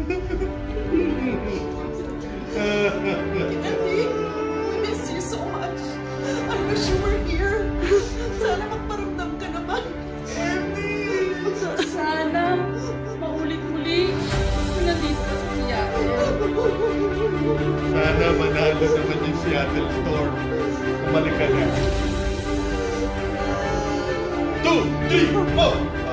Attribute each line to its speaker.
Speaker 1: Andy, I miss you so much. I wish you were here. Sana magparamdam ka naman.
Speaker 2: Andy! Sana maulit-muli nandito ka sa Seattle.
Speaker 3: Sana manalo naman yung Seattle Storm. Umalik ka na. 2, 3, 4!